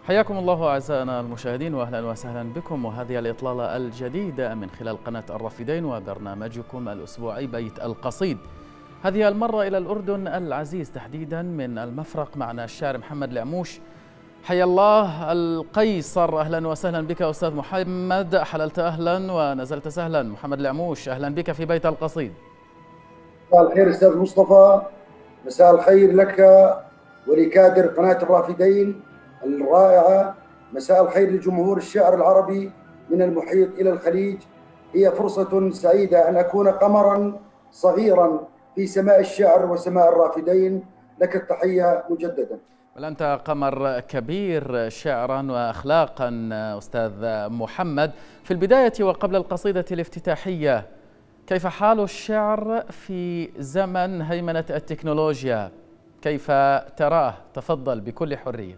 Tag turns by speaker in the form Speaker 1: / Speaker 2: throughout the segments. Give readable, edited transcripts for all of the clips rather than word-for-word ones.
Speaker 1: حياكم الله أعزائنا المشاهدين وأهلا وسهلا بكم، وهذه الإطلالة الجديدة من خلال قناة الرافدين وبرنامجكم الأسبوعي بيت القصيد. هذه المرة إلى الأردن العزيز، تحديدا من المفرق. معنا الشاعر محمد العموش. حيا الله القيصر، أهلا وسهلا بك أستاذ محمد. حللت أهلا ونزلت سهلا. محمد العموش، أهلا بك في بيت القصيد.
Speaker 2: مساء الخير أستاذ مصطفى، مساء الخير لك ولكادر قناة الرافدين الرائعة، مساء الخير لجمهور الشعر العربي من المحيط إلى الخليج. هي فرصة سعيدة أن أكون قمرا صغيرا في سماء الشعر وسماء الرافدين. لك التحية مجددا.
Speaker 1: بل أنت قمر كبير شعرا وأخلاقا أستاذ محمد. في البداية وقبل القصيدة الافتتاحية، كيف حال الشعر في زمن هيمنة التكنولوجيا؟ كيف تراه؟ تفضل بكل حرية.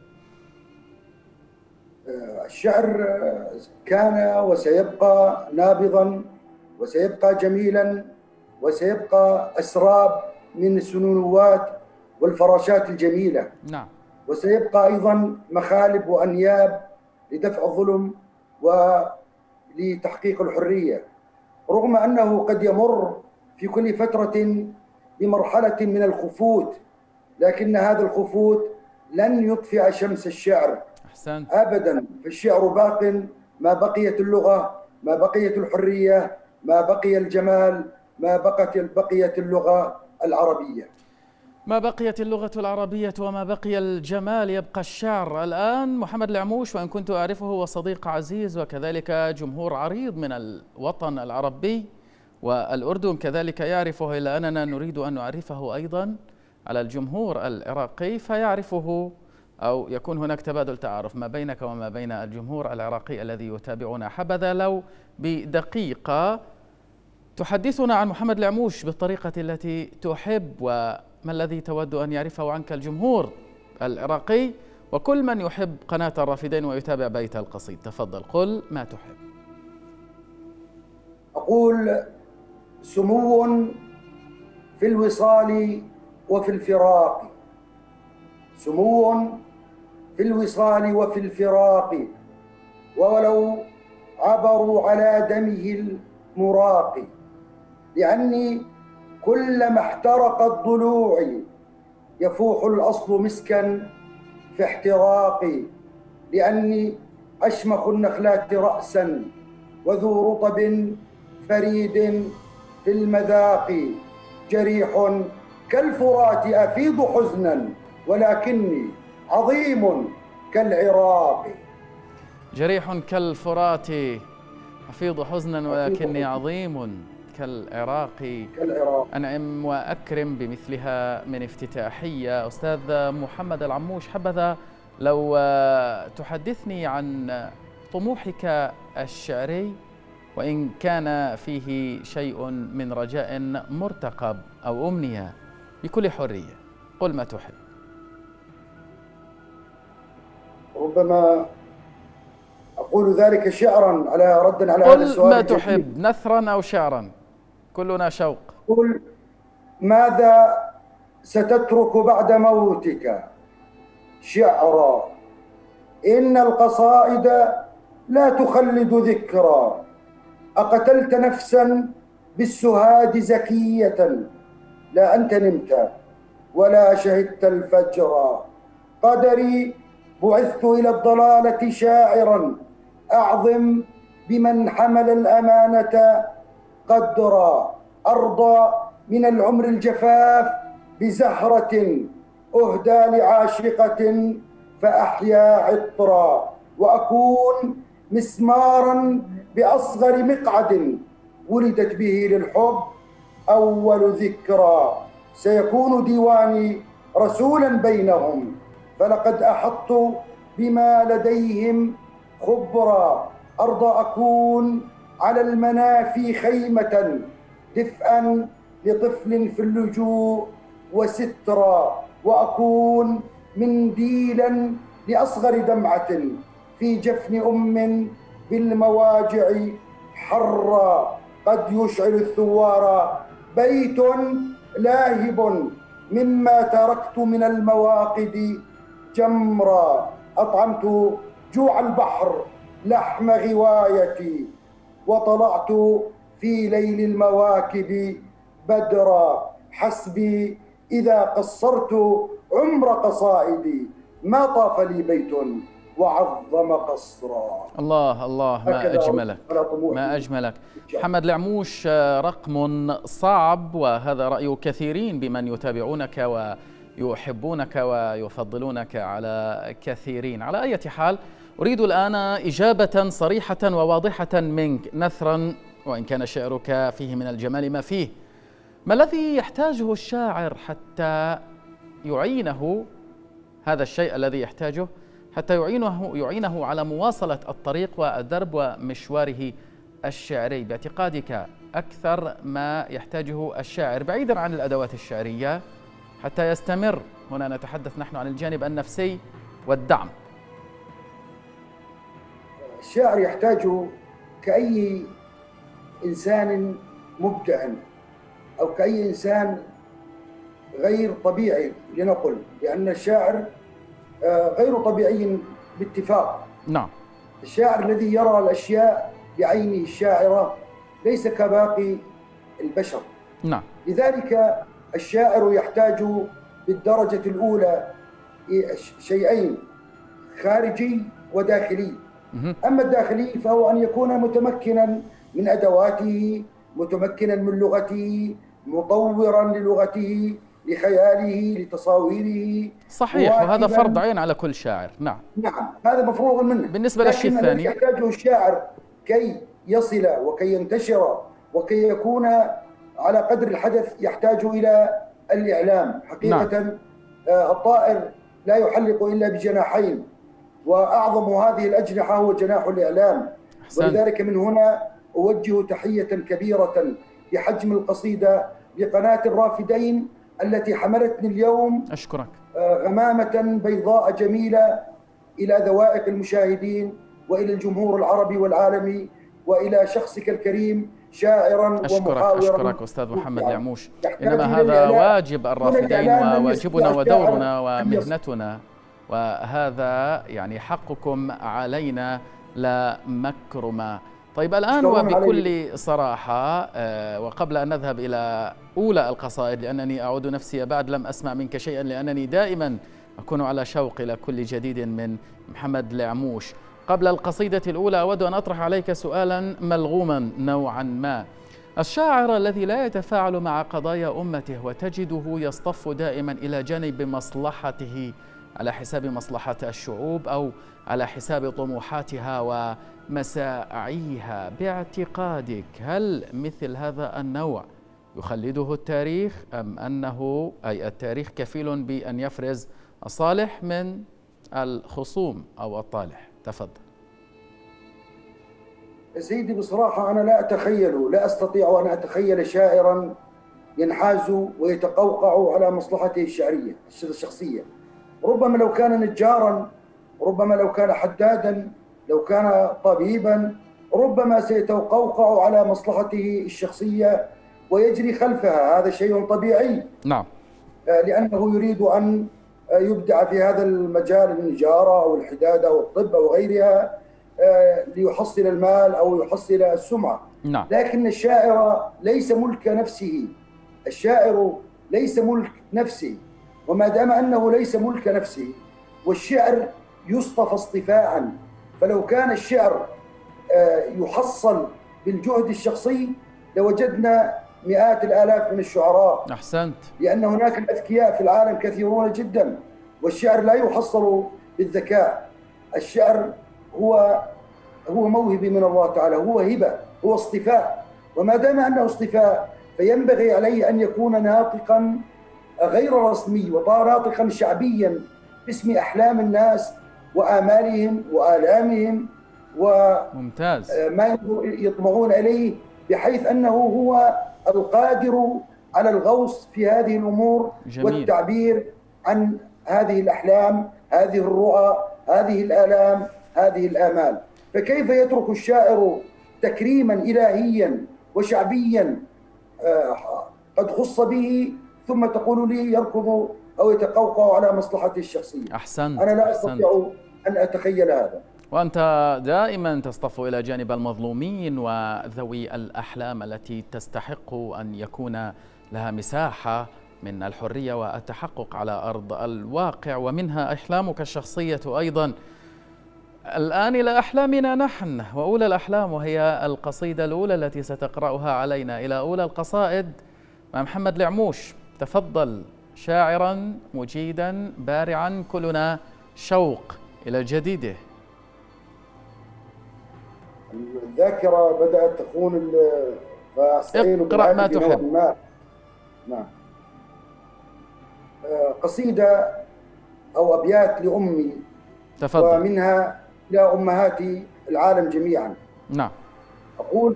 Speaker 2: الشعر كان وسيبقى نابضا وسيبقى جميلا وسيبقى أسراب من السنونوات والفراشات الجميلة.
Speaker 1: نعم.
Speaker 2: وسيبقى أيضا مخالب وأنياب لدفع الظلم ولتحقيق الحرية، رغم أنه قد يمر في كل فترة بمرحلة من الخفوت، لكن هذا الخفوت لن يطفئ شمس الشعر.
Speaker 1: أحسنت.
Speaker 2: أبدا، فالشعر باق ما بقيت اللغة، ما بقيت الحرية، ما بقي الجمال، ما بقيت اللغة العربية.
Speaker 1: ما بقيت اللغة العربية وما بقي الجمال، يبقى الشعر. الآن محمد العموش، وإن كنت أعرفه، وصديق عزيز وكذلك جمهور عريض من الوطن العربي والأردن كذلك يعرفه، إلا أننا نريد أن نعرفه أيضا على الجمهور العراقي فيعرفه، أو يكون هناك تبادل تعارف ما بينك وما بين الجمهور العراقي الذي يتابعنا. حبذا لو بدقيقة تحدثنا عن محمد العموش بالطريقة التي تحب، وما الذي تود أن يعرفه عنك الجمهور العراقي وكل من يحب قناة الرافدين ويتابع بيت القصيد. تفضل، قل ما تحب.
Speaker 2: أقول: سمو في الوصال وفي الفراق، سمو في الوصال وفي الفراق، ولو عبروا على دمه المراق، لأني كلما احترقت ضلوعي يفوح الأصل مسكا في احتراقي، لأني أشمخ النخلات رأسا وذو رطب فريد في المذاق، جريح كالفرات أفيض حزنا ولكني عظيم كالعراق.
Speaker 1: جريح كالفرات أفيض حزنا ولكني عظيم كالعراق. أنعم وأكرم بمثلها من افتتاحية. أستاذ محمد العموش، حبذا لو تحدثني عن طموحك الشعري، وإن كان فيه شيء من رجاء مرتقب أو أمنية، بكل حرية. قل ما تحب.
Speaker 2: ربما أقول ذلك شعرا على ردا على هذا السؤال.
Speaker 1: قل ما تحب، نثرا أو شعرا، كلنا شوق.
Speaker 2: قل: ماذا ستترك بعد موتك؟ شعرا. إن القصائد لا تخلد ذكرى. أقتلت نفسا بالسهاد زكية، لا أنت نمت ولا شهدت الفجر. قدري بعثت إلى الضلالة شاعرا، أعظم بمن حمل الأمانة قدرا. أرضى من العمر الجفاف بزهرة أهدى لعاشقة فأحيا عطرا، وأكون مسمارا بأصغر مقعد ولدت به للحب أول ذكرى. سيكون ديواني رسولا بينهم، فلقد أحطت بما لديهم خبرا. أرضى أكون على المنافي خيمة دفئا لطفل في اللجوء وسترا، وأكون منديلا لأصغر دمعة في جفن أم بالمواجع حرا. قد يشعل الثوار بيت لاهب مما تركت من المواقد جمرا. أطعمت جوع البحر لحم غوايتي، وطلعت في ليل المواكب بدرا، حسبي إذا قصرت عمر قصائدي، ما طاف لي بيت وعظم قصرا.
Speaker 1: الله الله، ما أجملك، ما
Speaker 2: طموحي.
Speaker 1: أجملك محمد العموش. رقم صعب، وهذا رأي كثيرين بمن يتابعونك ويحبونك ويفضلونك على كثيرين. على أي حال، أريد الآن إجابة صريحة وواضحة منك نثرا، وإن كان شعرك فيه من الجمال ما فيه. ما الذي يحتاجه الشاعر حتى يعينه، هذا الشيء الذي يحتاجه حتى يعينه على مواصلة الطريق والدرب ومشواره الشعري باعتقادك؟ أكثر ما يحتاجه الشاعر بعيدا عن الأدوات الشعرية حتى يستمر، هنا نتحدث نحن عن الجانب النفسي والدعم.
Speaker 2: الشاعر يحتاج كأي إنسان مبدع أو كأي إنسان غير طبيعي لنقل، لأن الشاعر غير طبيعي باتفاق.
Speaker 1: نعم.
Speaker 2: الشاعر الذي يرى الأشياء بعينه الشاعرة ليس كباقي البشر.
Speaker 1: نعم.
Speaker 2: لذلك الشاعر يحتاج بالدرجة الأولى شيئين: خارجي وداخلي. أما الداخلي فهو أن يكون متمكنا من أدواته، متمكنا من لغته، مطورا للغته، لخياله، لتصاويره.
Speaker 1: صحيح، وهذا فرض عين على كل شاعر. نعم
Speaker 2: هذا مفروغ منه.
Speaker 1: بالنسبة للشيء الثاني،
Speaker 2: الذي يحتاجه الشاعر كي يصل وكي ينتشر وكي يكون على قدر الحدث يحتاج إلى الإعلام. حقيقة نعم. الطائر لا يحلق إلا بجناحين، وأعظم هذه الأجنحة هو جناح الإعلام. ولذلك من هنا أوجه تحية كبيرة بحجم القصيدة لقناة الرافدين التي حملتني اليوم،
Speaker 1: أشكرك،
Speaker 2: غمامة بيضاء جميلة إلى ذوائق المشاهدين وإلى الجمهور العربي والعالمي وإلى شخصك الكريم شاعرا ومحاورا.
Speaker 1: أشكرك أستاذ محمد العموش. إنما هذا واجب الرافدين وواجبنا ودورنا ومهنتنا، وهذا يعني حقكم علينا لا مكرما. طيب الآن وبكل صراحة، وقبل أن نذهب إلى أولى القصائد، لأنني أعود نفسي بعد لم أسمع منك شيئا، لأنني دائما أكون على شوق إلى كل جديد من محمد العموش. قبل القصيدة الأولى أود أن أطرح عليك سؤالا ملغوما نوعا ما. الشاعر الذي لا يتفاعل مع قضايا أمته وتجده يصطف دائما إلى جانب مصلحته على حساب مصلحة الشعوب أو على حساب طموحاتها ومساعيها، باعتقادك هل مثل هذا النوع يخلده التاريخ، أم أنه أي التاريخ كفيل بأن يفرز الصالح من الخصوم أو الطالح؟ تفضل.
Speaker 2: سيدي بصراحة أنا لا أستطيع أن أتخيل شاعرا ينحاز ويتقوقع على مصلحته الشعرية الشخصية. ربما لو كان نجارا، ربما لو كان حدادا، لو كان طبيبا، ربما سيتقوقع على مصلحته الشخصية ويجري خلفها. هذا شيء طبيعي.
Speaker 1: نعم.
Speaker 2: لأنه يريد أن يبدع في هذا المجال، النجارة أو الحدادة أو الطب أو غيرها، ليحصل المال أو يحصل السمعة.
Speaker 1: نعم.
Speaker 2: لكن الشاعر ليس ملك نفسه، الشاعر ليس ملك نفسه. وما دام أنه ليس ملك نفسه، والشعر يصطفى اصطفاء، فلو كان الشعر يحصل بالجهد الشخصي لوجدنا مئات الآلاف من الشعراء.
Speaker 1: أحسنت.
Speaker 2: لأن هناك الأذكياء في العالم كثيرون جدا، والشعر لا يحصل بالذكاء. الشعر هو موهبة من الله تعالى، هو هبة، هو اصطفاء. وما دام أنه اصطفاء فينبغي عليه أن يكون ناطقا غير رسمي وناطقا شعبيا باسم أحلام الناس وآمالهم وآلامهم وما يطمعون إليه، بحيث أنه هو القادر على الغوص في هذه الأمور. جميل. والتعبير عن هذه الأحلام، هذه الرؤى، هذه الآلام، هذه الآمال. فكيف يترك الشاعر تكريما إلهيا وشعبيا قد خص به ثم تقول لي يركض أو يتقوقع على مصلحته الشخصية؟
Speaker 1: أحسنت.
Speaker 2: أنا لا أستطيع أن أتخيل هذا.
Speaker 1: وأنت دائما تصطف إلى جانب المظلومين وذوي الأحلام التي تستحق أن يكون لها مساحة من الحرية والتحقق على أرض الواقع، ومنها أحلامك الشخصية أيضا. الآن إلى أحلامنا نحن وأولى الأحلام، وهي القصيدة الأولى التي ستقرأها علينا. إلى أولى القصائد مع محمد العموش. تفضل شاعرا مجيدا بارعا، كلنا شوق إلى جديده.
Speaker 2: الذاكرة بدأت تخون، فأستعين
Speaker 1: اقرأ ما تحب.
Speaker 2: نعم. قصيدة أو أبيات لأمي،
Speaker 1: تفضل.
Speaker 2: ومنها إلى أمهات العالم جميعا.
Speaker 1: نعم.
Speaker 2: أقول: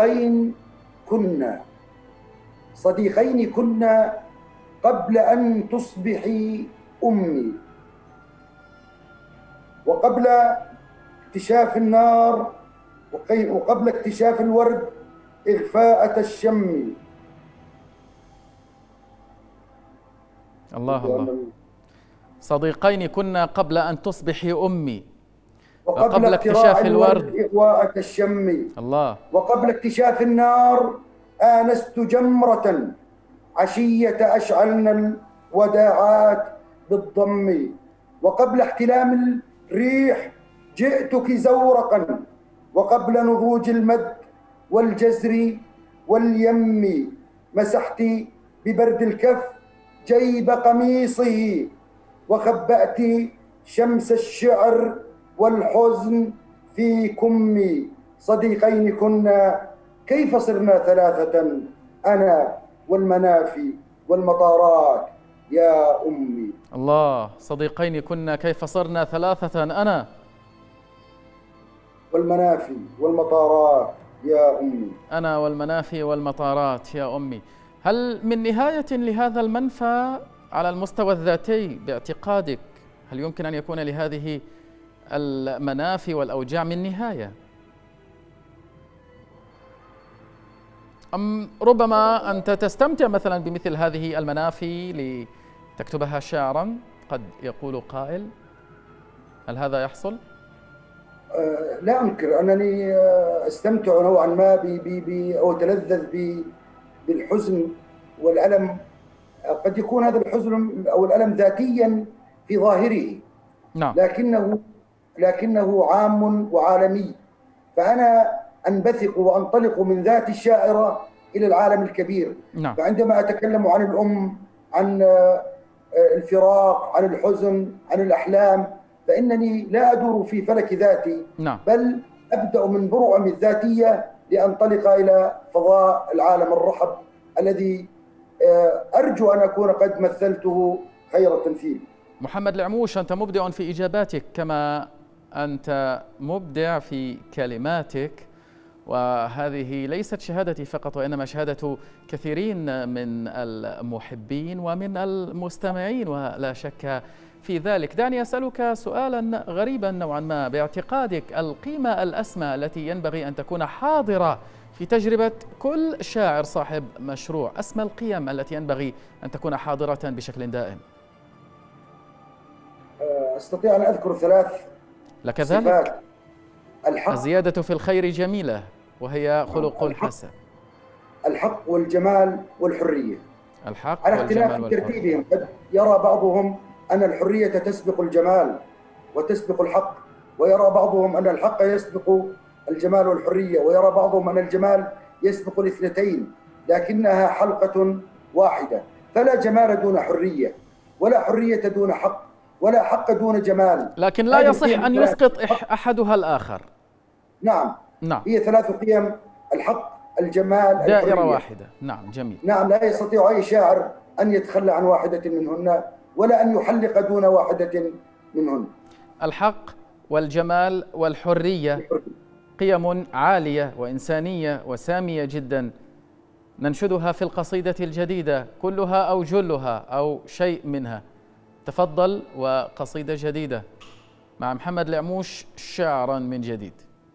Speaker 2: صديقين كنا قبل أن تصبحي أمي، وقبل اكتشاف النار، وقبل اكتشاف الورد إغفاءة الشم.
Speaker 1: الله. صديقين كنا قبل أن تصبحي أمي،
Speaker 2: وقبل
Speaker 1: اكتشاف الورد
Speaker 2: إغواءة الشم.
Speaker 1: الله.
Speaker 2: وقبل اكتشاف النار آنست جمرة عشية أشعلنا الوداعات بالضم. وقبل احتلام الريح جئتك زورقا، وقبل نضوج المد والجزر واليم مسحت ببرد الكف جيب قميصه، وخبأت شمس الشعر والحزن في كمي. صديقين كنا كيف صرنا ثلاثة، أنا والمنافي والمطارات يا أمي.
Speaker 1: الله. صديقين كنا كيف صرنا ثلاثة، أنا
Speaker 2: والمنافي والمطارات يا أمي.
Speaker 1: أنا والمنافي والمطارات يا أمي. هل من نهاية لهذا المنفى على المستوى الذاتي باعتقادك؟ هل يمكن أن يكون لهذه المنافي والأوجاع من نهاية؟ أم ربما أنت تستمتع مثلا بمثل هذه المنافي لتكتبها شعرا؟ قد يقول قائل، هل هذا يحصل؟
Speaker 2: لا أنكر أنني أستمتع نوعا ما أو أتلذذ بالحزن والألم. قد يكون هذا الحزن أو الألم ذاتيا في ظاهره،
Speaker 1: نعم.
Speaker 2: لكنه عام وعالمي. فأنا أنبثق وأنطلق من ذات الشاعرة إلى العالم الكبير.
Speaker 1: نعم.
Speaker 2: فعندما أتكلم عن الأم، عن الفراق، عن الحزن، عن الأحلام، فإنني لا أدور في فلك ذاتي،
Speaker 1: نعم.
Speaker 2: بل أبدأ من برعمي الذاتية لأنطلق إلى فضاء العالم الرحب الذي أرجو أن أكون قد مثلته خير التمثيل.
Speaker 1: محمد العموش، أنت مبدع في إجاباتك كما أنت مبدع في كلماتك، وهذه ليست شهادتي فقط وإنما شهادة كثيرين من المحبين ومن المستمعين، ولا شك في ذلك. دعني أسألك سؤالا غريبا نوعا ما. باعتقادك القيمة الأسمى التي ينبغي أن تكون حاضرة في تجربة كل شاعر صاحب مشروع، أسمى القيم التي ينبغي أن تكون حاضرة بشكل دائم؟
Speaker 2: أستطيع أن أذكر 3
Speaker 1: لك
Speaker 2: صفات.
Speaker 1: ذلك؟
Speaker 2: الحق.
Speaker 1: الزيادة في الخير جميلة وهي خلق حسن.
Speaker 2: الحق والجمال والحرية.
Speaker 1: الحق
Speaker 2: على
Speaker 1: والجمال
Speaker 2: اختلاف
Speaker 1: والحرية.
Speaker 2: ترتيبهم. قد يرى بعضهم أن الحرية تسبق الجمال وتسبق الحق، ويرى بعضهم أن الحق يسبق الجمال والحرية، ويرى بعضهم أن الجمال يسبق الاثنتين، لكنها حلقة واحدة. فلا جمال دون حرية، ولا حرية دون حق، ولا حق دون جمال.
Speaker 1: لكن لا يصح أن يسقط أحدها الآخر.
Speaker 2: نعم.
Speaker 1: نعم.
Speaker 2: هي 3 قيم: الحق، الجمال،
Speaker 1: دائرة
Speaker 2: الحرية.
Speaker 1: واحدة. نعم. جميل.
Speaker 2: نعم. لا يستطيع أي شاعر أن يتخلى عن واحدة منهن، ولا أن يحلق دون واحدة منهن.
Speaker 1: الحق والجمال والحرية قيم عالية وإنسانية وسامية جدا ننشدها في القصيدة الجديدة، كلها أو جلها أو شيء منها. تفضل، وقصيدة جديدة مع محمد العموش شعرا من جديد.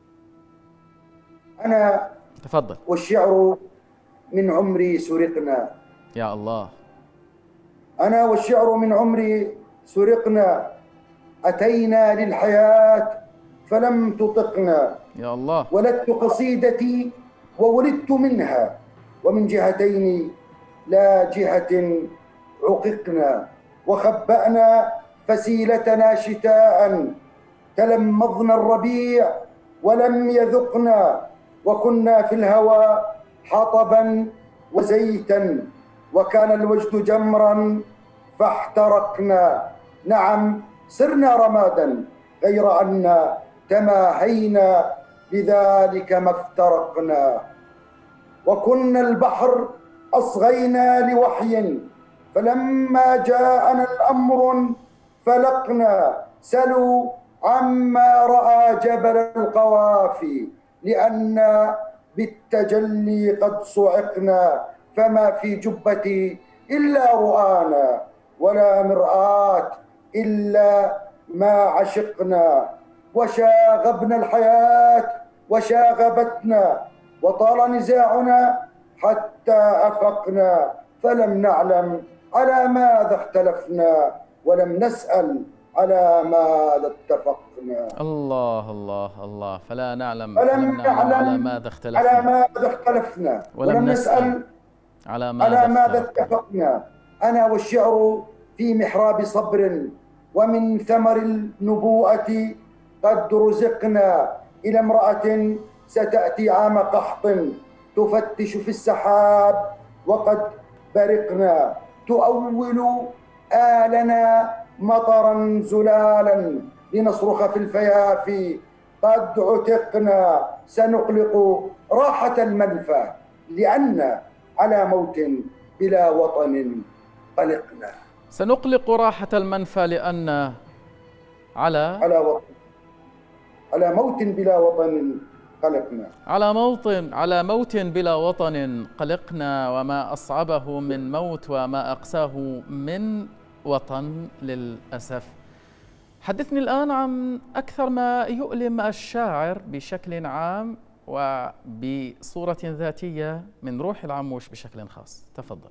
Speaker 2: أنا
Speaker 1: تفضل.
Speaker 2: والشعر من عمري سرقنا.
Speaker 1: يا الله.
Speaker 2: أنا والشعر من عمري سرقنا، أتينا للحياة فلم تطقنا.
Speaker 1: يا الله.
Speaker 2: ولدت قصيدتي وولدت منها، ومن جهتين لا جهة عققنا. وخبأنا فسيلتنا شتاء، تلمضنا الربيع ولم يذقنا. وكنا في الهوى حطبا وزيتا، وكان الوجد جمرا فاحترقنا. نعم صرنا رمادا، غير أن تماهينا، لذلك ما افترقنا. وكنا البحر أصغينا لوحي، فلما جاءنا الأمر فلقنا. سلوا عما رأى جبل القوافي، لأن بالتجلي قد صعقنا. فما في جبتي إلا رؤانا، ولا مرآة إلا ما عشقنا. وشاغبنا الحياة وشاغبتنا، وطال نزاعنا حتى أفقنا. فلم نعلم على ماذا اختلفنا، ولم نسأل على ماذا اتفقنا.
Speaker 1: الله الله الله. فلا نعلم
Speaker 2: فلم
Speaker 1: على
Speaker 2: نعلم
Speaker 1: ماذا
Speaker 2: على
Speaker 1: اختلفنا
Speaker 2: ماذا اختلفنا،
Speaker 1: ولم نسأل
Speaker 2: على
Speaker 1: على
Speaker 2: ماذا
Speaker 1: افترقنا.
Speaker 2: اتفقنا. أنا والشعر في محراب صبر، ومن ثمر النبوءة قد رزقنا. إلى امرأة ستأتي عام قحط، تفتش في السحاب وقد برقنا. تؤول آلنا مطرا زلالا، لنصرخ في الفيافي قد عتقنا. سنقلق راحة المنفى، لأن على موت بلا وطن قلقنا.
Speaker 1: سنقلق راحة المنفى لأن على
Speaker 2: موت بلا وطن قلقنا.
Speaker 1: على موت بلا وطن قلقنا. وما أصعبه من موت وما أقساه من وطن للأسف. حدثني الآن عن أكثر ما يؤلم الشاعر بشكل عام وبصورة ذاتية من روح العموش بشكل خاص. تفضل.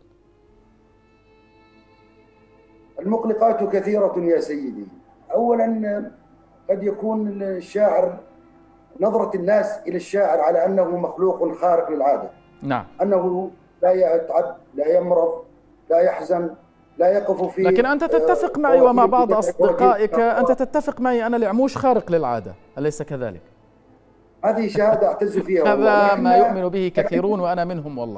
Speaker 2: المقلقات كثيرة يا سيدي. أولا قد يكون الشاعر، نظرة الناس إلى الشاعر على أنه مخلوق خارق للعادة.
Speaker 1: نعم.
Speaker 2: أنه لا يتعب، لا يمرض، لا يحزن، لا يقف في.
Speaker 1: لكن أنت تتفق معي ومع بعض أصدقائك، أنت تتفق معي أن العموش خارق للعادة، أليس كذلك؟
Speaker 2: هذه شهادة أعتز فيها.
Speaker 1: هذا ما يؤمن به كثيرون وأنا منهم والله.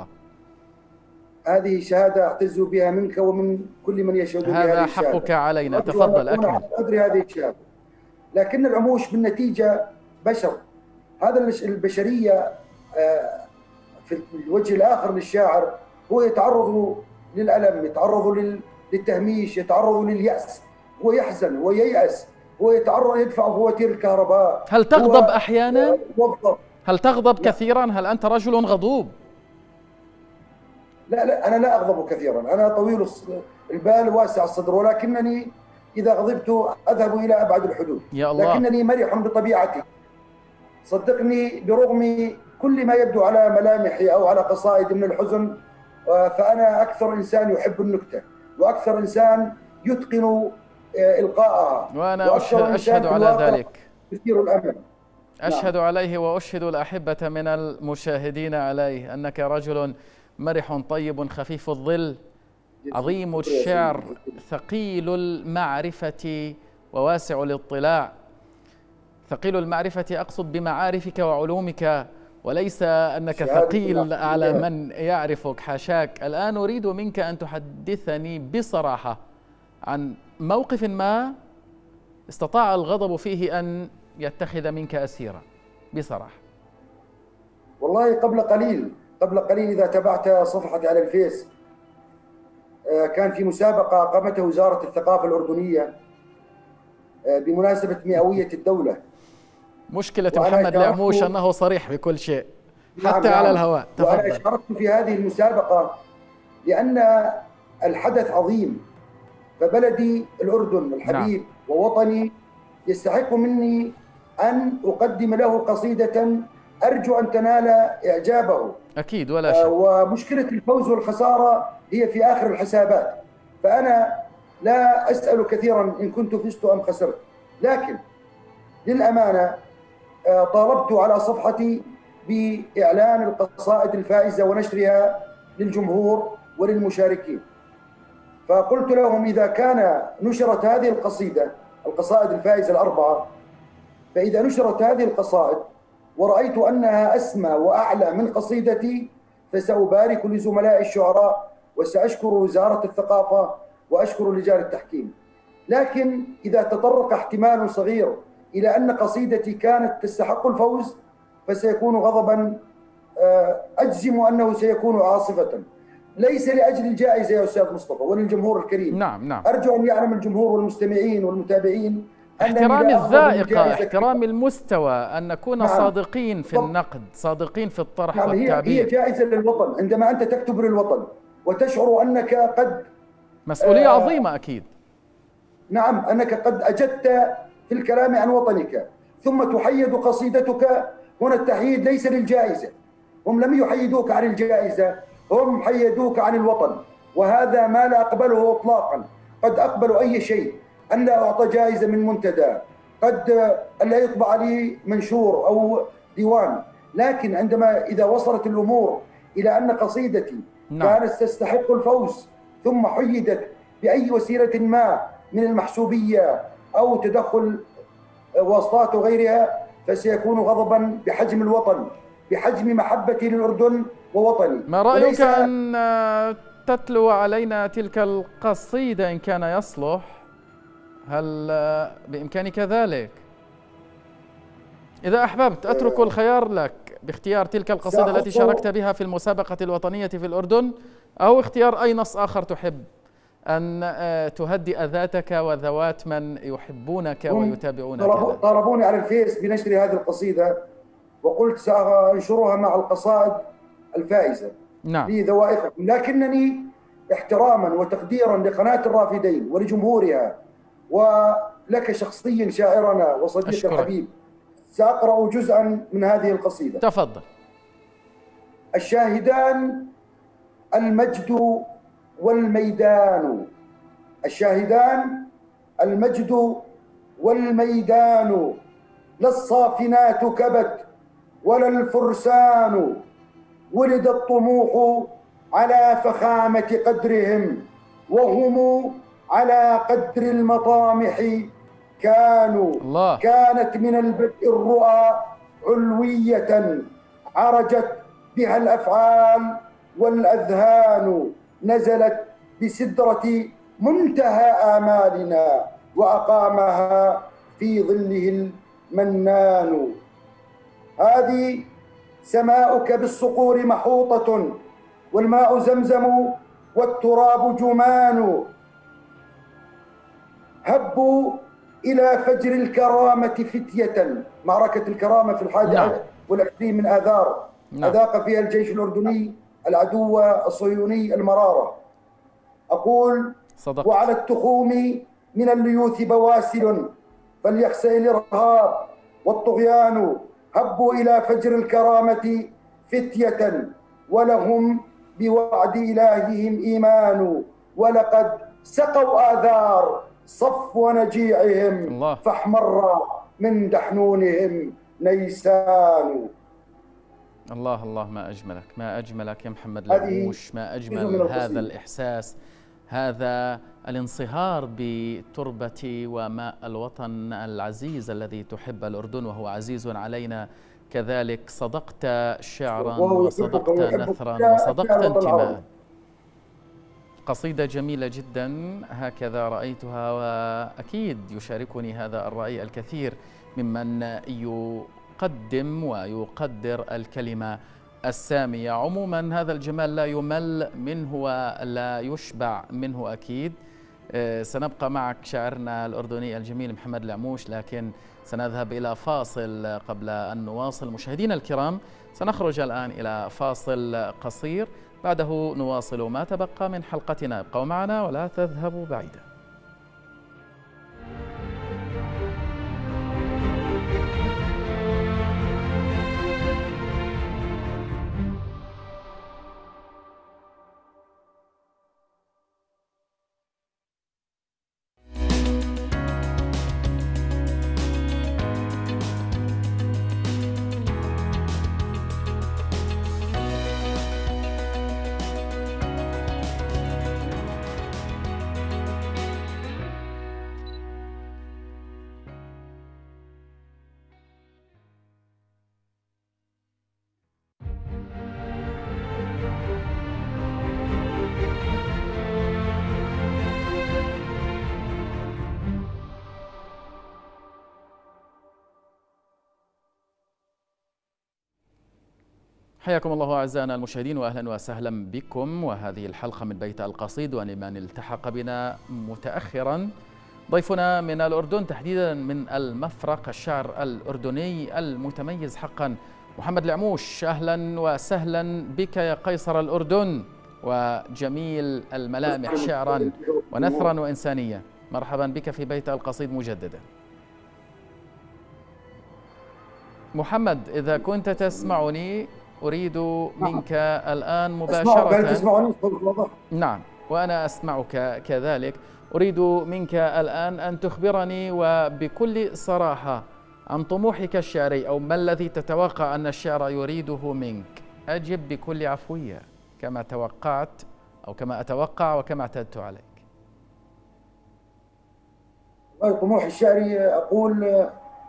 Speaker 2: هذه شهادة أعتز بها منك ومن كل من يشهد بها.
Speaker 1: هذا حقك علينا. تفضل أكمل.
Speaker 2: أدري هذه الشهادة، لكن العموش بالنتيجة بشر. هذا البشرية في الوجه الآخر للشاعر هو يتعرض للألم، يتعرض للتهميش، يتعرض لليأس، هو يحزن وييأس، هو يتعرض يدفع فواتير الكهرباء.
Speaker 1: هل تغضب أحيانا؟ هل تغضب
Speaker 2: لا.
Speaker 1: كثيرا؟ هل أنت رجل غضوب؟
Speaker 2: لا، أنا لا أغضب كثيرا، أنا طويل البال واسع الصدر، ولكنني إذا غضبت أذهب إلى أبعد الحدود.
Speaker 1: يا الله.
Speaker 2: لكنني مرح بطبيعتي، صدقني، برغم كل ما يبدو على ملامحي أو على قصائد من الحزن، فأنا أكثر إنسان يحب النكتة، وأكثر إنسان يتقن إلقاءها،
Speaker 1: وأنا أشهد على ذلك.
Speaker 2: يثير الأمل.
Speaker 1: أشهد عليه وأشهد الأحبة من المشاهدين عليه أنك رجل مرح طيب خفيف الظل، عظيم الشعر، ثقيل المعرفة وواسع الاطلاع. ثقيل المعرفة أقصد بمعارفك وعلومك، وليس أنك ثقيل على من يعرفك، حاشاك. الآن أريد منك أن تحدثني بصراحة عن موقف ما استطاع الغضب فيه أن يتخذ منك أسيرا، بصراحة.
Speaker 2: والله قبل قليل إذا تابعت صفحتي على الفيس، كان في مسابقة قامتها وزارة الثقافة الأردنية بمناسبة مئوية الدولة.
Speaker 1: مشكلة محمد العموش أنه صريح بكل شيء حتى على الهواء. تفضل.
Speaker 2: وأنا شاركت في هذه المسابقة لأن الحدث عظيم، فبلدي الأردن الحبيب ووطني يستحق مني أن أقدم له قصيدة أرجو أن تنال إعجابه.
Speaker 1: أكيد ولا شك.
Speaker 2: ومشكلة الفوز والخسارة هي في آخر الحسابات، فأنا لا أسأل كثيرا إن كنت فزت أم خسرت، لكن للأمانة طالبت على صفحتي بإعلان القصائد الفائزة ونشرها للجمهور وللمشاركين، فقلت لهم إذا كان نشرت هذه القصائد الفائزة الأربعة، فإذا نشرت هذه القصائد ورأيت أنها أسمى وأعلى من قصيدتي فسأبارك لزملاء الشعراء وسأشكر وزارة الثقافة وأشكر لجان التحكيم. لكن إذا تطرق احتمال صغير إلى أن قصيدتي كانت تستحق الفوز فسيكون غضبا أجزم أنه سيكون عاصفة، ليس لأجل الجائزة يا أستاذ مصطفى وللجمهور الكريم.
Speaker 1: نعم.
Speaker 2: أرجو أن يعلم الجمهور والمستمعين والمتابعين
Speaker 1: احترام الذائقة، احترام المستوى، أن نكون صادقين في النقد، صادقين في الطرح والتعبير.
Speaker 2: هي جائزة للوطن. عندما أنت تكتب للوطن وتشعر أنك قد
Speaker 1: مسؤولية عظيمة أكيد.
Speaker 2: نعم، أنك قد أجدت في الكلام عن وطنك ثم تحيد قصيدتك، هنا التحييد ليس للجائزة، هم لم يحيدوك عن الجائزة، هم حيدوك عن الوطن، وهذا ما لا أقبله إطلاقا. قد أقبل أي شيء، أن لا أعطى جائزة من منتدى، قد أن لا يطبع لي منشور أو ديوان، لكن عندما إذا وصلت الأمور إلى أن قصيدتي كانت تستحق الفوز ثم حيدت بأي وسيلة ما من المحسوبية أو تدخل واسطات وغيرها فسيكون غضبا بحجم الوطن، بحجم محبتي للأردن ووطني.
Speaker 1: ما رأيك أن تتلو علينا تلك القصيدة إن كان يصلح؟ هل بإمكانك ذلك؟ إذا أحببت أترك الخيار لك باختيار تلك القصيدة التي شاركت بها في المسابقة الوطنية في الأردن، أو اختيار أي نص آخر تحب أن تهدئ ذاتك وذوات من يحبونك ويتابعونك.
Speaker 2: طالبوني على الفيس بنشر هذه القصيدة وقلت سأنشرها مع القصائد الفائزة لذوائقكم، لكنني احتراما وتقديرا لقناة الرافدين ولجمهورها ولك شخصيا شاعرنا وصديق الحبيب سأقرأ جزءا من هذه القصيدة.
Speaker 1: تفضل.
Speaker 2: الشاهدان المجد والميدان، الشاهدان المجد والميدان، لا الصافنات كبت ولا الفرسان، ولد الطموح على فخامة قدرهم وهم على قدر المطامح كانوا. كانت من البدء الرؤى علوية عرجت بها الأفعال والأذهان، نزلت بسدرة منتهى آمالنا وأقامها في ظله المنان. هذه سماؤك بالصقور محوطة والماء زمزم والتراب جمان، هبوا إلى فجر الكرامة فتية، معركة الكرامة في 21 من آذار أذاق فيها الجيش الأردني العدو الصهيوني المرارة. أقول صدقت. وعلى التخوم من الليوث بواسل فليخسئ الإرهاب والطغيان، هبوا إلى فجر الكرامة فتية ولهم بوعد إلههم إيمان، ولقد سقوا آذار صفو نجيعهم فاحمر من دحنونهم نيسان.
Speaker 1: الله الله، ما أجملك، ما أجملك يا محمد العموش، ما أجمل هذا الإحساس، هذا الانصهار بتربة وماء الوطن العزيز الذي تحب الأردن وهو عزيز علينا كذلك. صدقت شعرا وصدقت نثرا وصدقت انتماء. قصيدة جميلة جدا هكذا رأيتها، وأكيد يشاركني هذا الرأي الكثير ممن يقدم ويقدر الكلمة السامية. عموما هذا الجمال لا يمل منه ولا يشبع منه أكيد. سنبقى معك شاعرنا الأردني الجميل محمد العموش، لكن سنذهب إلى فاصل قبل أن نواصل. مشاهدينا الكرام، سنخرج الآن إلى فاصل قصير، بعده نواصل ما تبقى من حلقتنا. ابقوا معنا ولا تذهبوا بعيدا. حياكم الله أعزائنا المشاهدين وأهلا وسهلا بكم، وهذه الحلقة من بيت القصيد. ولمن التحق بنا متأخرا، ضيفنا من الأردن، تحديدا من المفرق الشعر الأردني المتميز حقا محمد العموش. أهلا وسهلا بك يا قيصر الأردن وجميل الملامح شعرا ونثرا وإنسانية. مرحبا بك في بيت القصيد مجددا. محمد، إذا كنت تسمعني أريد منك الآن مباشرة.
Speaker 2: هل تسمعني؟ صوت واضح؟
Speaker 1: نعم، وأنا أسمعك كذلك. أريد منك الآن أن تخبرني وبكل صراحة عن طموحك الشعري، أو ما الذي تتوقع أن الشعر يريده منك. أجب بكل عفوية كما توقعت أو كما أتوقع وكما اعتدت عليك.
Speaker 2: طموح الشعري أقول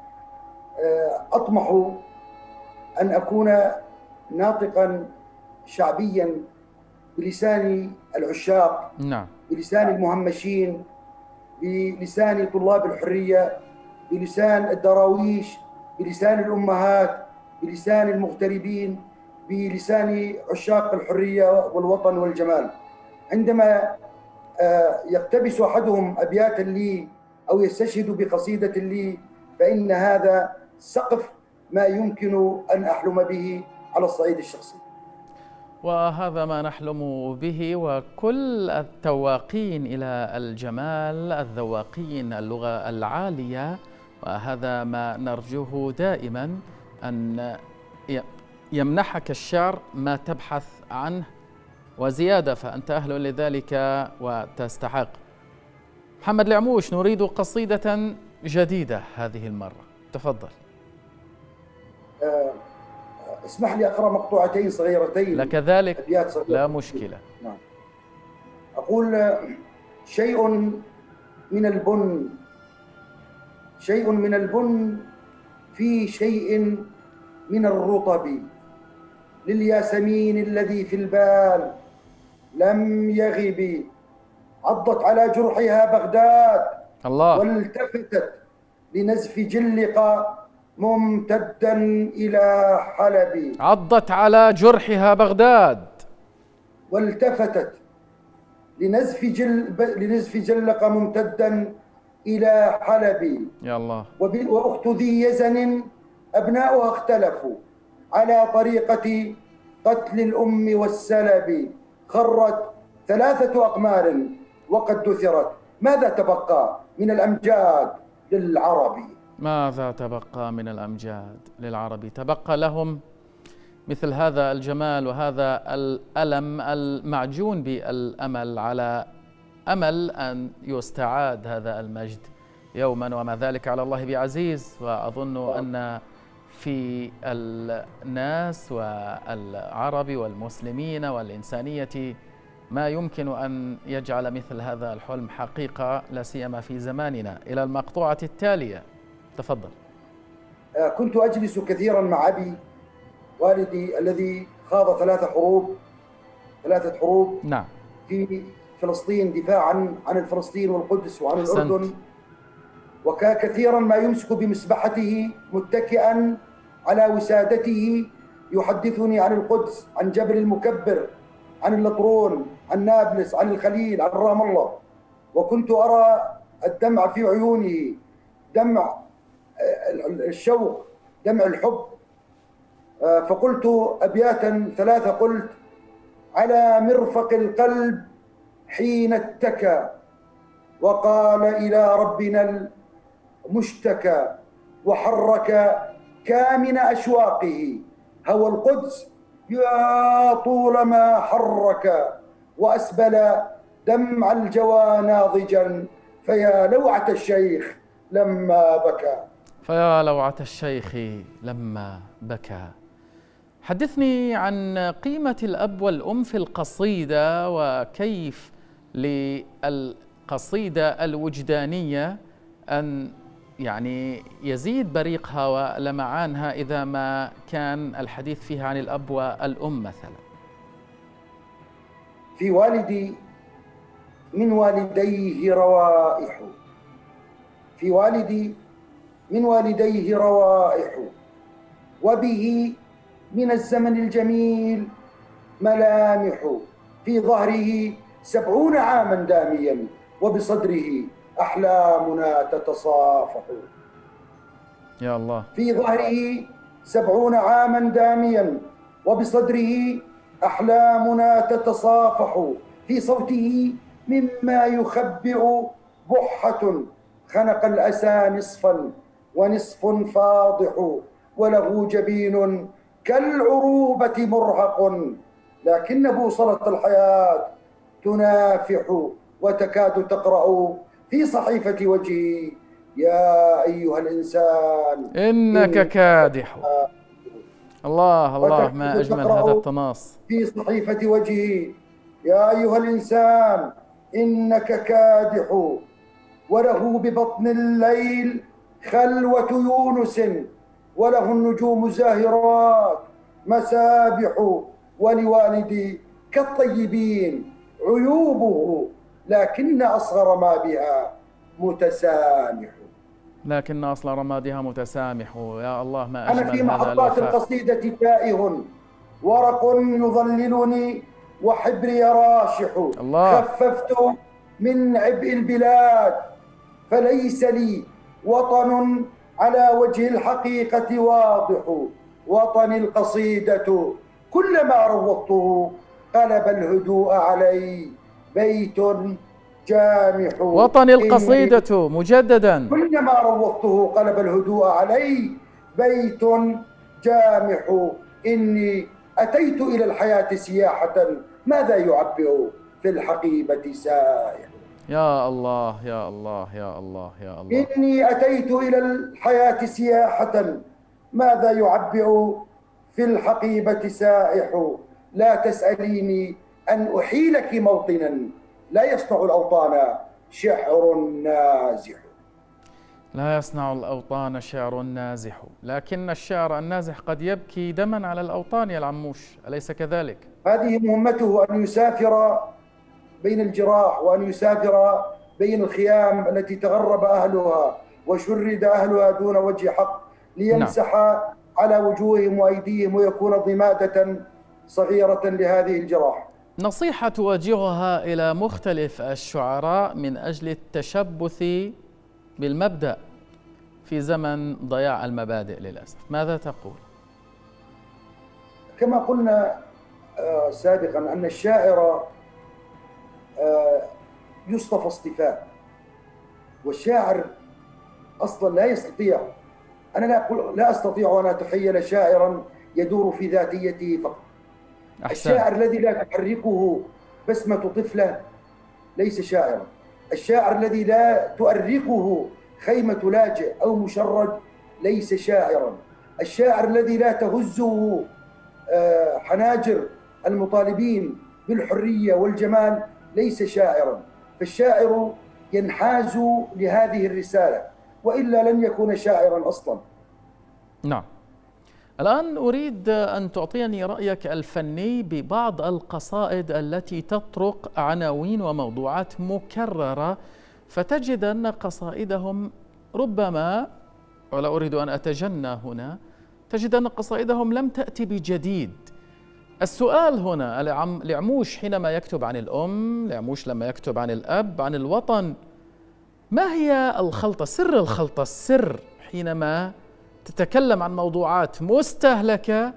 Speaker 2: أطمح أن أكون ناطقا شعبيا بلسان العشاق،
Speaker 1: نعم،
Speaker 2: بلسان المهمشين، بلسان طلاب الحرية، بلسان الدراويش، بلسان الأمهات، بلسان المغتربين، بلسان عشاق الحرية والوطن والجمال. عندما يقتبس أحدهم أبياتا لي أو يستشهد بقصيدة لي، فإن هذا سقف ما يمكن أن أحلم به على الصعيد الشخصي.
Speaker 1: وهذا ما نحلم به، وكل التواقين إلى الجمال، الذواقين اللغة العالية، وهذا ما نرجوه دائما، أن يمنحك الشعر ما تبحث عنه وزيادة، فأنت أهل لذلك وتستحق. محمد العموش، نريد قصيدة جديدة هذه المرة، تفضل.
Speaker 2: اسمح لي أقرأ مقطوعتين صغيرتين
Speaker 1: لك ذلك،
Speaker 2: أبيات صغيرة.
Speaker 1: لا مشكلة.
Speaker 2: نعم. أقول: شيء من البن، شيء من البن في شيء من الرطب، للياسمين الذي في البال لم يغب، عضت على جرحها بغداد
Speaker 1: الله،
Speaker 2: والتفتت لنزف جلق ممتدا إلى حلب.
Speaker 1: عضت على جرحها بغداد
Speaker 2: والتفتت لنزف جلق ممتدا إلى حلب.
Speaker 1: يا الله.
Speaker 2: وأخت ذي يزن أبناؤها اختلفوا على طريقة قتل الأم والسلب، خرت 3 أقمار وقد دثرت. ماذا تبقى من الأمجاد للعرب؟
Speaker 1: ماذا تبقى من الأمجاد للعرب؟ تبقى لهم مثل هذا الجمال وهذا الألم المعجون بالأمل، على أمل أن يستعاد هذا المجد يوما، وما ذلك على الله بعزيز. وأظن أن في الناس والعرب والمسلمين والإنسانية ما يمكن أن يجعل مثل هذا الحلم حقيقة، لا سيما في زماننا. إلى المقطوعة التالية، تفضل.
Speaker 2: كنت أجلس كثيرا مع أبي والدي الذي خاض 3 حروب
Speaker 1: نعم،
Speaker 2: في فلسطين دفاعا عن الفلسطين والقدس وعن
Speaker 1: أحسنت.
Speaker 2: الأردن، وكان كثيرا ما يمسك بمسبحته متكئا على وسادته يحدثني عن القدس، عن جبل المكبر، عن اللطرون، عن نابلس، عن الخليل، عن رام الله. وكنت أرى الدمع في عيونه، دمع الشوق، دمع الحب. فقلت أبياتا 3، قلت: على مرفق القلب حين اتكى وقال إلى ربنا المشتكى، وحرك كامن أشواقه هوى القدس يا طول ما حرك، وأسبل دمع الجوى ناضجا فيا لوعة الشيخ لما بكى.
Speaker 1: فيا لوعة الشيخ لما بكى. حدثني عن قيمة الأب والأم في القصيدة، وكيف للقصيدة الوجدانية أن يعني يزيد بريقها ولمعانها إذا ما كان الحديث فيها عن الأب والأم مثلا.
Speaker 2: في والدي من والديه روائح، في والدي من والديه روائح، وبه من الزمن الجميل ملامح، في ظهره 70 عاما داميا، وبصدره أحلامنا تتصافح.
Speaker 1: يا الله.
Speaker 2: في ظهره 70 عاما داميا، وبصدره أحلامنا تتصافح. في صوته مما يخبئ بحة، خنق الأسى نصفا ونصف فاضح، وله جبين كالعروبة مرهق، لكن بوصلة الحياة تنافح، وتكاد تقرأ في صحيفة وجهه: يا أيها الإنسان
Speaker 1: إنك
Speaker 2: إن
Speaker 1: كادح. الله الله، ما
Speaker 2: وتكاد
Speaker 1: أجمل هذا
Speaker 2: تقرأ
Speaker 1: التناص.
Speaker 2: في صحيفة وجهه: يا أيها الإنسان إنك كادح. وله ببطن الليل خلوة يونس، وله النجوم زاهرات مسابح، ولوالدي كالطيبين عيوبه، لكن أصغر ما بها متسامح.
Speaker 1: لكن أصل رمادها متسامح. يا الله، ما
Speaker 2: أنا في
Speaker 1: أجمل هذا
Speaker 2: محطات
Speaker 1: الوفاء.
Speaker 2: القصيدة تائه، ورق يظللني وحبري راشح،
Speaker 1: الله.
Speaker 2: خففت من عبء البلاد، فليس لي وطن على وجه الحقيقة واضح. وطني القصيدة، كلما روضته قلب الهدوء علي بيت جامح.
Speaker 1: وطني القصيدة مجددا.
Speaker 2: كلما روضته قلب الهدوء علي بيت جامح. إني أتيت إلى الحياة سياحة، ماذا يعبئ في الحقيبة سائح.
Speaker 1: يا الله يا الله يا الله يا الله.
Speaker 2: إني أتيت إلى الحياة سياحة، ماذا يعبئ في الحقيبة سائح. لا تسأليني أن أحيلك موطنا، لا يصنع الأوطان شعر نازح.
Speaker 1: لا يصنع الأوطان شعر نازح، لكن الشعر النازح قد يبكي دما على الأوطان يا العموش، أليس كذلك؟
Speaker 2: هذه مهمته، أن يسافر بين الجراح، وأن يسافر بين الخيام التي تغرب أهلها وشرد أهلها دون وجه حق، ليمسح على وجوههم وأيديهم، ويكون ضمادة صغيرة لهذه الجراح.
Speaker 1: نصيحة توجهها إلى مختلف الشعراء من أجل التشبث بالمبدأ في زمن ضياع المبادئ للأسف، ماذا تقول؟
Speaker 2: كما قلنا سابقا أن الشاعر يصطفى اصطفاء، والشاعر أصلا لا يستطيع، أنا لا أستطيع أن أتخيل شاعرا يدور في ذاتيته فقط.
Speaker 1: أحسن.
Speaker 2: الشاعر الذي لا تحركه بسمة طفلة ليس شاعرا. الشاعر الذي لا تؤرقه خيمة لاجئ أو مشرد ليس شاعرا. الشاعر الذي لا تهزه حناجر المطالبين بالحرية والجمال ليس شاعرا. فالشاعر ينحاز لهذه الرسالة، وإلا لن يكون شاعرا أصلا.
Speaker 1: نعم. الآن أريد أن تعطيني رأيك الفني ببعض القصائد التي تطرق عناوين وموضوعات مكررة، فتجد أن قصائدهم ربما، ولا أريد أن أتجنى هنا، تجد أن قصائدهم لم تأتي بجديد. السؤال هنا، لعموش حينما يكتب عن الأم، لعموش لما يكتب عن الأب، عن الوطن، ما هي الخلطة، سر الخلطة، السر حينما تتكلم عن موضوعات مستهلكة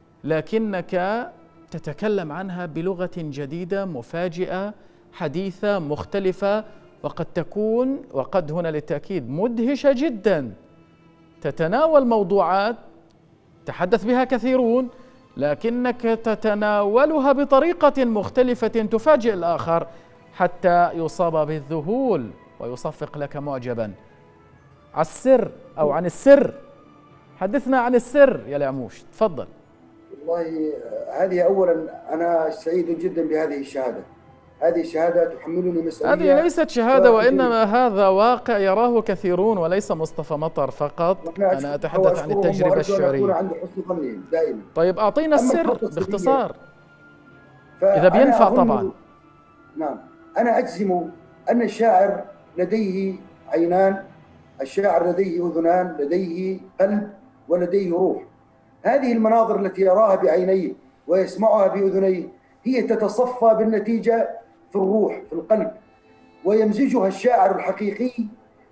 Speaker 1: لكنك تتكلم عنها بلغة جديدة مفاجئة حديثة مختلفة، وقد تكون، وقد هنا للتأكيد، مدهشة جدا، تتناول موضوعات تحدث بها كثيرون لكنك تتناولها بطريقة مختلفة تفاجئ الآخر حتى يصاب بالذهول ويصفق لك معجبا. على السر أو عن السر، حدثنا عن السر يا العموش، تفضل.
Speaker 2: والله هذه أولا أنا سعيد جدا بهذه الشهادة. هذه الشهادة تحملني مسؤولية.
Speaker 1: هذه ليست شهادة وإنما هذا واقع يراه كثيرون وليس مصطفى مطر فقط. أنا أتحدث عن التجربة الشعرية.
Speaker 2: عند حسن ظنهم دائما.
Speaker 1: طيب أعطينا السر باختصار إذا بينفع طبعا.
Speaker 2: نعم، أنا أجزم أن الشاعر لديه عينان، الشاعر لديه أذنان، لديه قلب ولديه روح. هذه المناظر التي يراها بعينيه ويسمعها بأذنيه هي تتصفى بالنتيجة في الروح، في القلب، ويمزجها الشاعر الحقيقي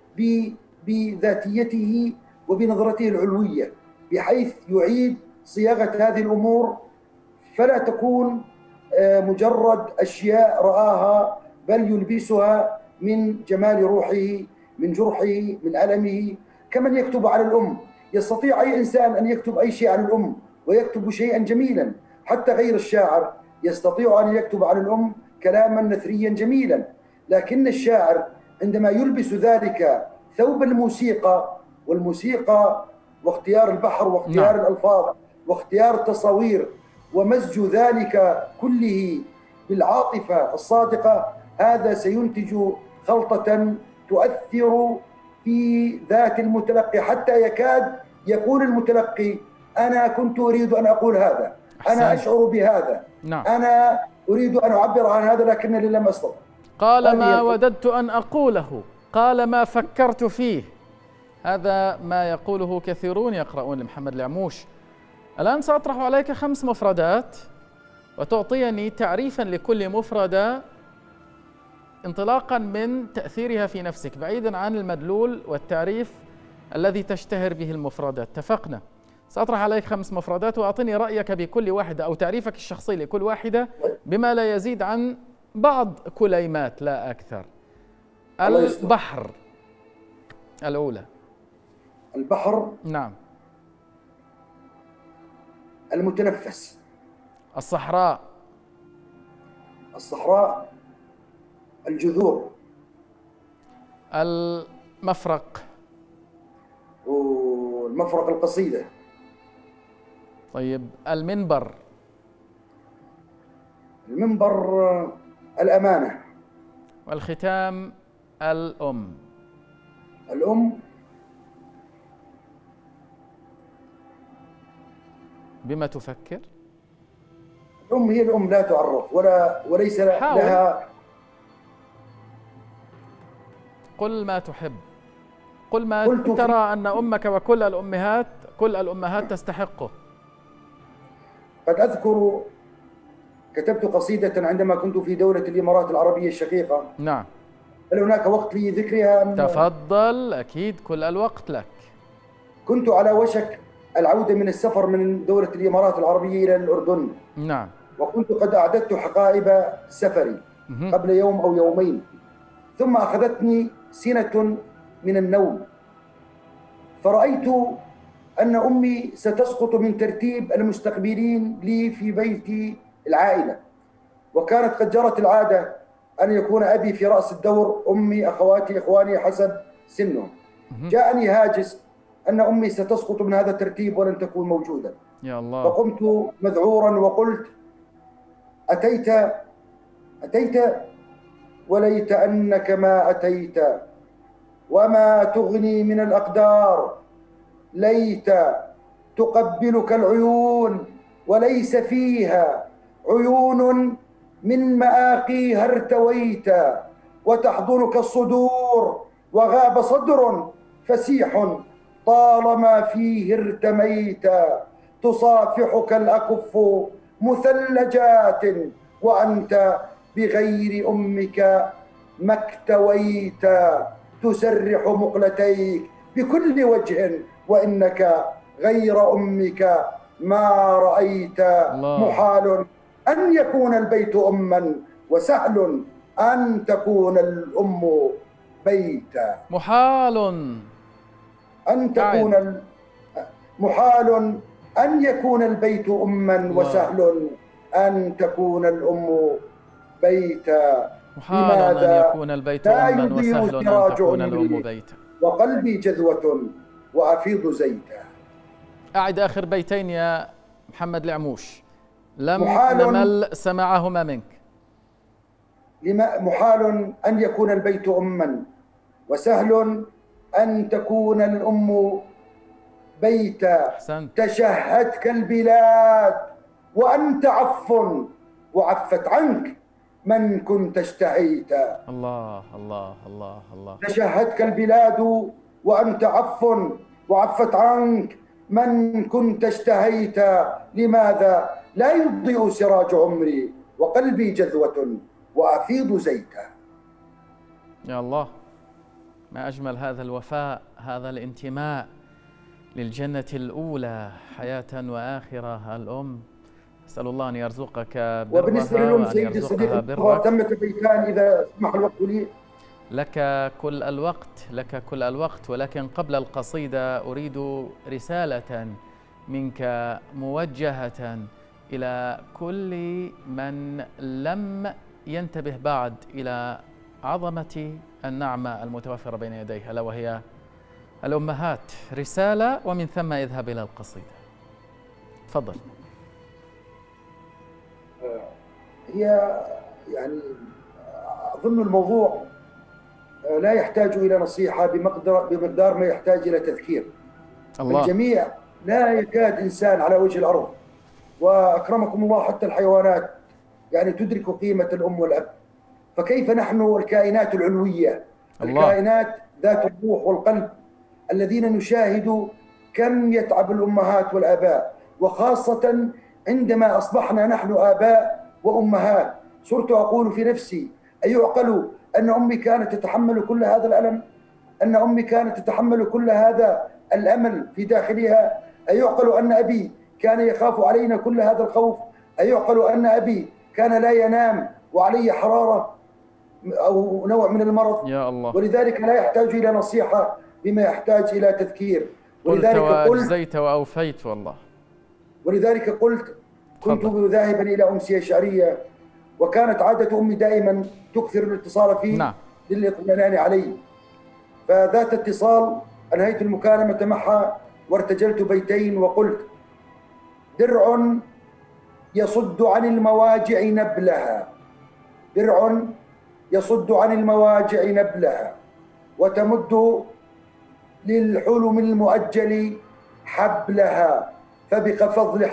Speaker 2: بذاتيته وبنظرته العلوية، بحيث يعيد صياغة هذه الأمور فلا تكون مجرد أشياء رآها، بل يلبسها من جمال روحه، من جرحه، من ألمه. كمن يكتب على الأم، يستطيع أي إنسان أن يكتب أي شيء عن الأم ويكتب شيئا جميلا، حتى غير الشاعر يستطيع أن يكتب عن الأم كلاما نثريا جميلا، لكن الشاعر عندما يلبس ذلك ثوب الموسيقى، والموسيقى واختيار البحر واختيار الألفاظ واختيار التصاوير ومزج ذلك كله بالعاطفة الصادقة، هذا سينتج خلطة تؤثر في ذات المتلقي، حتى يكاد يقول المتلقي: أنا كنت أريد أن أقول هذا، أنا أشعر بهذا، أنا أريد أن أعبر عن هذا لكنني لم أستطع.
Speaker 1: قال ما وددت أن أقوله، قال ما فكرت فيه. هذا ما يقوله كثيرون يقرؤون لمحمد العموش. الآن سأطرح عليك 5 مفردات وتعطيني تعريفا لكل مفردة انطلاقا من تأثيرها في نفسك، بعيدا عن المدلول والتعريف الذي تشتهر به المفردات. اتفقنا؟ سأطرح عليك 5 مفردات وأعطني رأيك بكل واحدة أو تعريفك الشخصي لكل واحدة بما لا يزيد عن بعض كليمات لا أكثر. البحر الأولى.
Speaker 2: البحر.
Speaker 1: نعم.
Speaker 2: المتنفس.
Speaker 1: الصحراء.
Speaker 2: الصحراء. الجذور.
Speaker 1: المفرق.
Speaker 2: والمفرق القصيدة.
Speaker 1: طيب المنبر.
Speaker 2: المنبر الأمانة.
Speaker 1: والختام الأم.
Speaker 2: الأم
Speaker 1: بما تفكر؟
Speaker 2: الأم هي الأم، لا تعرف وليس لها.
Speaker 1: قل ما تحب، قل ما ترى أن أمك وكل الأمهات، كل الأمهات تستحقه.
Speaker 2: قد أذكر كتبت قصيدة عندما كنت في دولة الإمارات العربية الشقيقة.
Speaker 1: نعم.
Speaker 2: هل هناك وقت لذكرها؟
Speaker 1: تفضل، أكيد كل الوقت لك.
Speaker 2: كنت على وشك العودة من السفر من دولة الإمارات العربية إلى الأردن.
Speaker 1: نعم.
Speaker 2: وكنت قد أعددت حقائب سفري قبل يوم أو يومين، ثم أخذتني سنة من النوم، فرأيت أن أمي ستسقط من ترتيب المستقبلين لي في بيت العائلة، وكانت قد جرت العادة أن يكون أبي في رأس الدور، أمي، أخواتي، إخواني حسب سنهم. جاءني هاجس أن أمي ستسقط من هذا الترتيب ولن تكون موجودة.
Speaker 1: يا الله.
Speaker 2: فقمت مذعورا وقلت: أتيت وليت أنك ما أتيت، وما تغني من الأقدار، ليت تقبلك العيون وليس فيها عيون، من مآقيها ارتويت، وتحضنك الصدور وغاب صدر فسيح طالما فيه ارتميت، تصافحك الأكف مثلجات وأنت بغير أمك ما اكتويت، تسرح مقلتيك بكل وجه وإنك غير أمك ما رأيت. محال أن يكون البيت أما، وسهل أن تكون الأم بيتا.
Speaker 1: محال
Speaker 2: أن تكون محال أن يكون البيت أما، وسهل أن تكون الأم بيتا.
Speaker 1: محال أن يكون البيت أما، وسهل أن تكون الأم بيتا.
Speaker 2: وقلبي جذوة وأفيض زيتا.
Speaker 1: أعد آخر بيتين يا محمد العموش، لم نمل سماعهما منك.
Speaker 2: محال أن يكون البيت أما، وسهل أن تكون الأم بيتا.
Speaker 1: أحسنت.
Speaker 2: تشهدك البلاد وأنت عف، وعفت عنك من كنت اشتهيت.
Speaker 1: الله الله الله الله.
Speaker 2: تشهدك البلاد وأنت عف، وعفت عنك من كنت اشتهيت، لماذا لا يضيء سراج عمري وقلبي جذوة وأفيض زيتا.
Speaker 1: يا الله، ما أجمل هذا الوفاء، هذا الانتماء للجنة الأولى حياة وآخرة. الأم، أسأل الله أن يرزقك برها
Speaker 2: وبالنسبة للأم
Speaker 1: وأن
Speaker 2: سيدي
Speaker 1: يرزقها
Speaker 2: الصديق،
Speaker 1: برك.
Speaker 2: تمت بيتان إذا سمح الوقت لي.
Speaker 1: لك كل الوقت، لك كل الوقت، ولكن قبل القصيدة أريد رسالة منك موجهة إلى كل من لم ينتبه بعد إلى عظمة النعمة المتوفرة بين يديه، ألا وهي الأمهات. رسالة ومن ثم اذهب إلى القصيدة. تفضل.
Speaker 2: هي يعني أظن الموضوع لا يحتاج إلى نصيحة بمقدار ما يحتاج إلى تذكير.
Speaker 1: الله.
Speaker 2: الجميع، لا يكاد إنسان على وجه الأرض، وأكرمكم الله حتى الحيوانات يعني تدرك قيمة الأم والأب، فكيف نحن الكائنات العلوية، الكائنات ذات الروح والقلب، الذين نشاهد كم يتعب الأمهات والآباء، وخاصة عندما أصبحنا نحن آباء وأمهات. صرت أقول في نفسي: أيعقل أن أمي كانت تتحمل كل هذا الألم؟ أن أمي كانت تتحمل كل هذا الأمل في داخلها؟ أيعقل أن أبي كان يخاف علينا كل هذا الخوف؟ أيعقل أن أبي كان لا ينام وعليه حرارة أو نوع من المرض؟
Speaker 1: يا الله.
Speaker 2: ولذلك لا يحتاج إلى نصيحة بما يحتاج إلى تذكير.
Speaker 1: قلت وأجزيت وأوفيت والله.
Speaker 2: ولذلك قلت: كنت ذاهبا إلى أمسية شعرية، وكانت عادة أمي دائما تكثر الاتصال فيه.
Speaker 1: نعم.
Speaker 2: للاطمئنان علي. فذات اتصال أنهيت المكالمة معها وارتجلت بيتين وقلت: درع يصد عن المواجع نبلها، درع يصد عن المواجع نبلها، وتمد للحلم المؤجل حبلها، فبفضل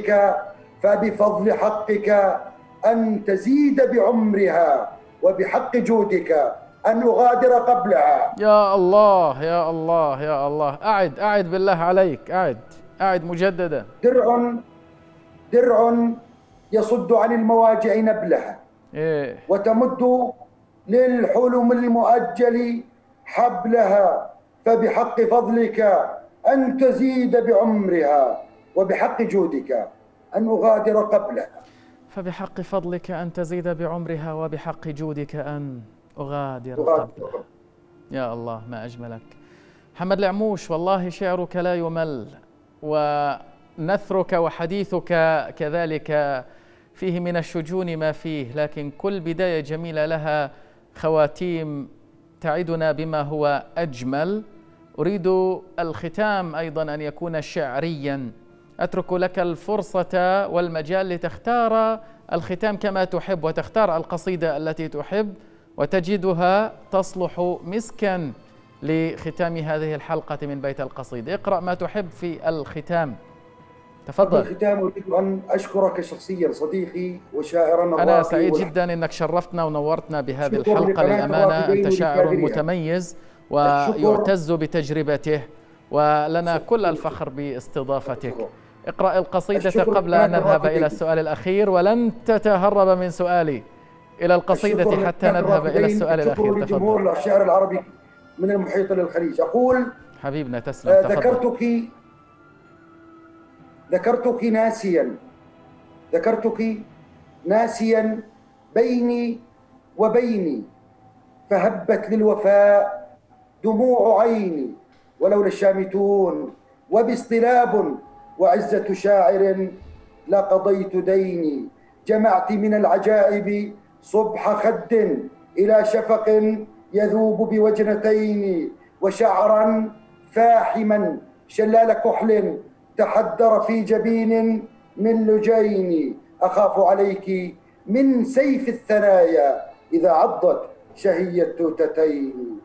Speaker 2: حقك أن تزيد بعمرها، وبحق جودك أن أغادر قبلها.
Speaker 1: يا الله يا الله يا الله. أعد بالله عليك، أعد مجددا.
Speaker 2: درع يصد عن المواجع نبلها، وتمد للحلم المؤجل حبلها، فبحق فضلك أن تزيد بعمرها، وبحق جودك أن أغادر قبلها.
Speaker 1: فبحق فضلك أن تزيد بعمرها، وبحق جودك أن أغادر قبلها. يا الله، ما أجملك محمد العموش. والله شعرك لا يمل، ونثرك وحديثك كذلك فيه من الشجون ما فيه، لكن كل بداية جميلة لها خواتيم تعدنا بما هو أجمل. أريد الختام أيضا أن يكون شعريا. أترك لك الفرصة والمجال لتختار الختام كما تحب، وتختار القصيدة التي تحب وتجدها تصلح مسكا لختام هذه الحلقة من بيت القصيد. اقرأ ما تحب في الختام، تفضل.
Speaker 2: في الختام أريد أن أشكرك شخصيا صديقي وشاعرنا.
Speaker 1: أنا سعيد جدا أنك شرفتنا ونورتنا بهذه الحلقة. للأمانة أنت شاعر متميز ويعتز بتجربته، ولنا كل الفخر باستضافتك. اقرأ القصيدة قبل أن نذهب إلى السؤال الأخير، ولن تتهرب من سؤالي إلى القصيدة حتى نذهب إلى السؤال الأخير.
Speaker 2: تفضل. الشعر العربي من المحيط للخليج. أقول:
Speaker 1: حبيبنا تسلم.
Speaker 2: ذكرتك ناسيا بيني وبيني، فهبت للوفاء دموع عيني، ولولا الشامتون وباصطلاب وعزة شاعر لقضيت ديني. جمعت من العجائب صبح خد إلى شفق يذوب بوجنتين، وشعرا فاحما شلال كحل تحدر في جبين من لجين. أخاف عليك من سيف الثنايا إذا عضت شهية التوتتين،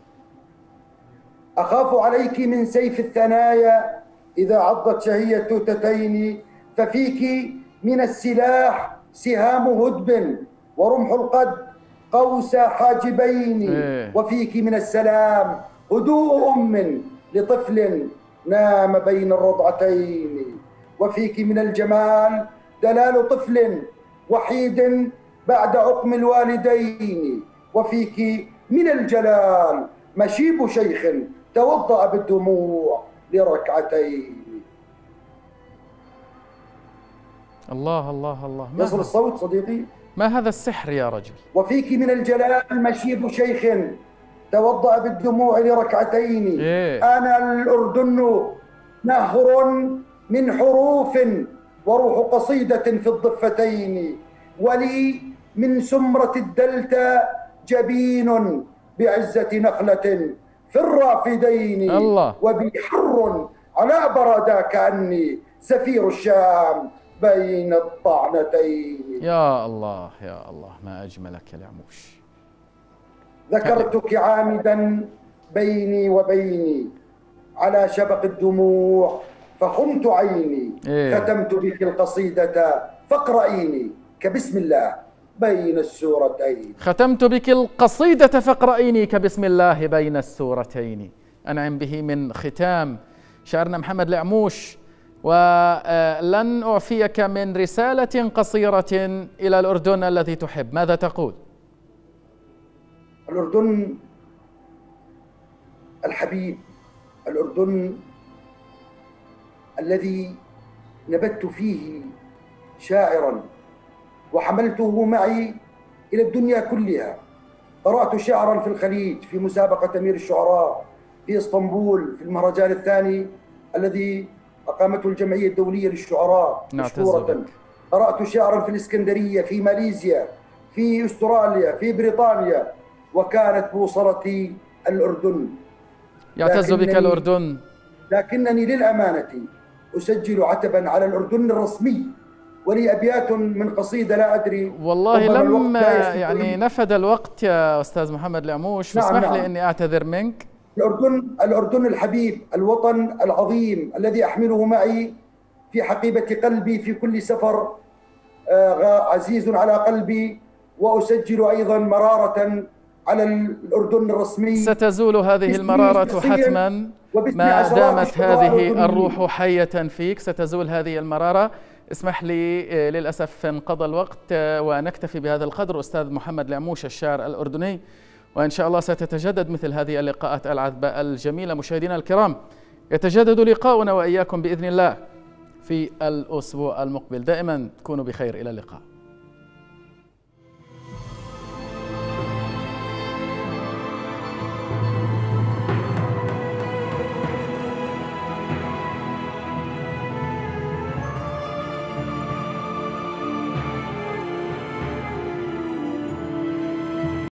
Speaker 2: أخاف عليك من سيف الثنايا إذا عضت شهية التوتتين، ففيك من السلاح سهام هدب، ورمح القد قوس حاجبين، وفيك من السلام هدوء أم لطفل نام بين الرضعتين، وفيك من الجمال دلال طفل وحيد بعد عقم الوالدين، وفيك من الجلال مشيب شيخ توضأ بالدموع لركعتين.
Speaker 1: الله الله الله،
Speaker 2: يصل الصوت صديقي؟
Speaker 1: ما هذا السحر يا رجل؟
Speaker 2: وفيك من الجلال مشيب شيخ توضأ بالدموع لركعتين. أنا الأردن نهر من حروف وروح قصيدة في الضفتين، ولي من سمرة الدلتا جبين بعزة نخلة في الرافدين.
Speaker 1: الله.
Speaker 2: وبي حر على بردا كأني سفير الشام بين الطعنتين.
Speaker 1: يا الله يا الله، ما أجملك يا العموش.
Speaker 2: ذكرتك عامدا بيني وبيني على شبق الدموع فخمت عيني. ختمت بك القصيدة فاقرئيني كبسم الله بين السورتين.
Speaker 1: ختمت بك القصيدة فاقرئيني كبسم الله بين السورتين. أنعم به من ختام شاعرنا محمد العموش. ولن أعفيك من رسالة قصيرة إلى الأردن الذي تحب، ماذا تقول؟
Speaker 2: الأردن الحبيب، الأردن الذي نبت فيه شاعرا وحملته معي إلى الدنيا كلها. قرأت شعرا في الخليج في مسابقة أمير الشعراء في اسطنبول في المهرجان الثاني الذي أقامته الجمعية الدولية للشعراء مشهورة. قرأت شعرا في الإسكندرية في ماليزيا في أستراليا في بريطانيا، وكانت بوصلتي الأردن.
Speaker 1: يعتز بك الأردن.
Speaker 2: لكنني للأمانة أسجل عتبا على الأردن الرسمي، ولي أبيات من قصيدة لا أدري
Speaker 1: والله لما يعني نفد الوقت يا أستاذ محمد العموش، فاسمح لي أني أعتذر منك.
Speaker 2: الأردن الحبيب، الوطن العظيم الذي أحمله معي في حقيبة قلبي في كل سفر، عزيز على قلبي. وأسجل أيضا مرارة على الأردن الرسمي.
Speaker 1: ستزول هذه المرارة حتما ما دامت هذه الروح حية فيك، ستزول هذه المرارة. اسمح لي، للأسف انقضى الوقت ونكتفي بهذا القدر. أستاذ محمد العموش الشاعر الأردني، وإن شاء الله ستتجدد مثل هذه اللقاءات العذبة الجميلة. مشاهدينا الكرام، يتجدد لقاؤنا وإياكم بإذن الله في الأسبوع المقبل. دائما كونوا بخير، إلى اللقاء.